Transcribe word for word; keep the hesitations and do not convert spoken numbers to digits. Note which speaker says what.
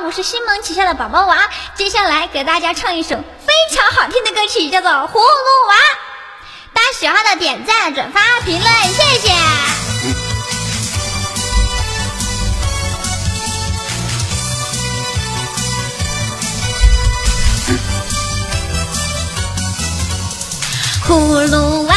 Speaker 1: 我是星梦旗下的宝宝娃，接下来给大家唱一首非常好听的歌曲，叫做《葫芦娃》。大家喜欢的点赞、转发、评论，谢谢。葫芦娃。